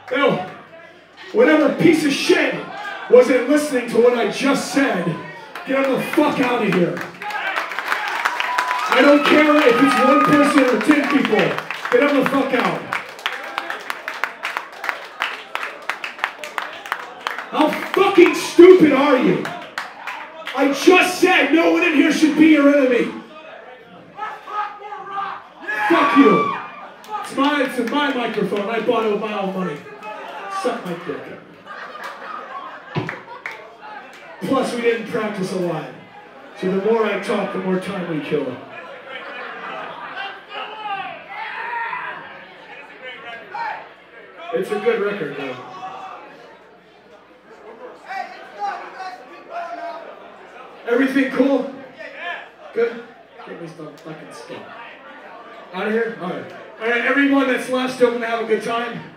No. Whatever piece of shit wasn't listening to what I just said, get the fuck out of here. I don't care if it's one person or 10 people. Get the fuck out. How fucking stupid are you? I just said no one in here should be your enemy. Fuck you. It's my microphone. I bought it with my own money. Suck my dick. Plus, we didn't practice a lot. So the more I talk, the more time we kill. It's a good record, though. Everything cool? Good? Get me some fucking stuff. Out of here? Alright. Alright, everyone that's left still gonna have a good time?